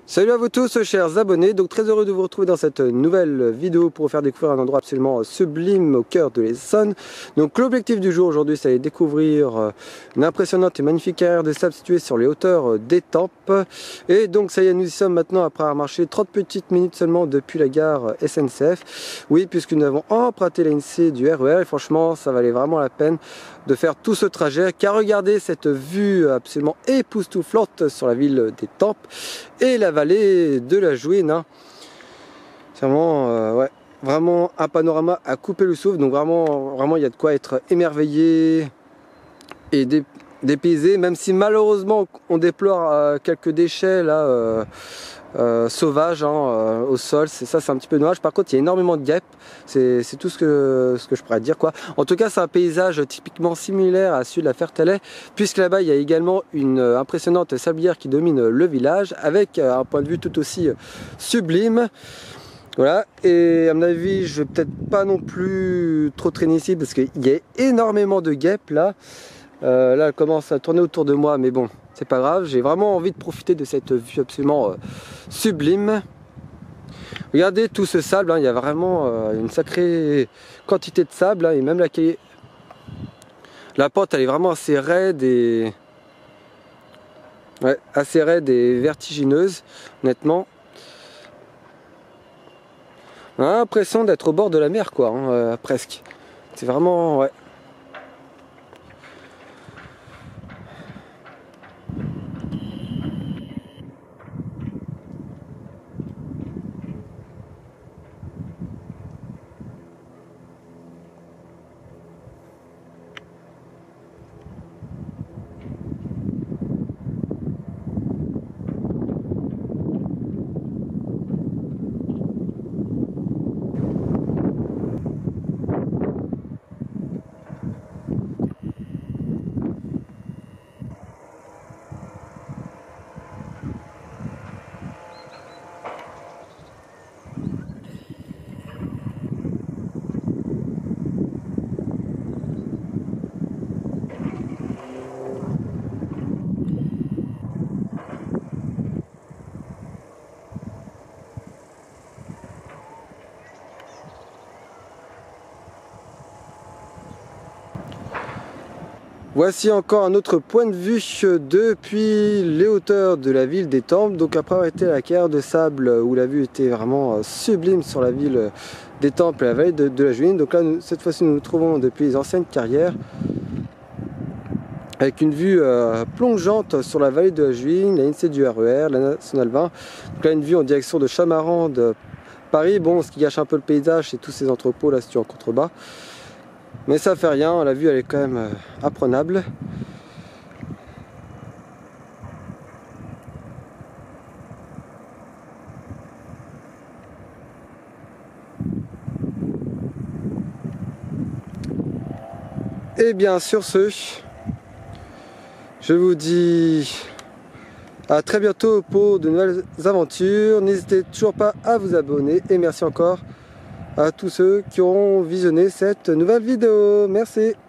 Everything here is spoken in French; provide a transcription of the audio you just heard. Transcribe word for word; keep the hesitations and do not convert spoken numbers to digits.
Salut à vous tous chers abonnés, donc très heureux de vous retrouver dans cette nouvelle vidéo pour vous faire découvrir un endroit absolument sublime au cœur de l'Essonne. Donc l'objectif du jour aujourd'hui c'est d'aller découvrir une impressionnante et magnifique carrière de sable située sur les hauteurs d'Étampes. Et donc ça y est, nous y sommes maintenant après avoir marché trente petites minutes seulement depuis la gare S N C F. Oui, puisque nous avons emprunté la ligne C du R E R et franchement ça valait vraiment la peine de faire tout ce trajet, car regardez cette vue absolument époustouflante sur la ville d'Étampes et la vallée de la Jouine. Hein. C'est vraiment, euh, ouais, vraiment un panorama à couper le souffle, donc vraiment, vraiment il y a de quoi être émerveillé et dé dépaysé, même si malheureusement on déplore euh, quelques déchets là. Euh, Euh, sauvage hein, euh, au sol, c'est ça, c'est un petit peu dommage. Par contre il y a énormément de guêpes, c'est tout ce que, ce que je pourrais dire quoi. En tout cas c'est un paysage typiquement similaire à celui de la Fertelais, puisque là-bas il y a également une impressionnante sablière qui domine le village, avec un point de vue tout aussi sublime. Voilà, et à mon avis je vais peut-être pas non plus trop traîner ici parce qu'il y a énormément de guêpes là. Euh, là elle commence à tourner autour de moi, mais bon, c'est pas grave, j'ai vraiment envie de profiter de cette vue absolument euh, sublime. Regardez tout ce sable, hein, il y a vraiment euh, une sacrée quantité de sable, hein, et même la, la pente elle est vraiment assez raide et ouais, assez raide et vertigineuse, honnêtement. On a l'impression d'être au bord de la mer quoi, hein, euh, presque. C'est vraiment, ouais. Voici encore un autre point de vue depuis les hauteurs de la ville d'Étampes. Donc après avoir été à la carrière de sable où la vue était vraiment sublime sur la ville d'Étampes et la vallée de, de la Jouine. Donc là, nous, cette fois-ci, nous nous trouvons depuis les anciennes carrières avec une vue euh, plongeante sur la vallée de la Jouine, la N C du R E R, la nationale vingt. Donc là, une vue en direction de Chamarande, Paris. Bon, ce qui gâche un peu le paysage, c'est tous ces entrepôts là situés en contrebas. Mais ça fait rien, la vue elle est quand même euh, apprenable. Et bien sur ce, je vous dis à très bientôt pour de nouvelles aventures. N'hésitez toujours pas à vous abonner et merci encore à tous ceux qui auront visionné cette nouvelle vidéo. Merci.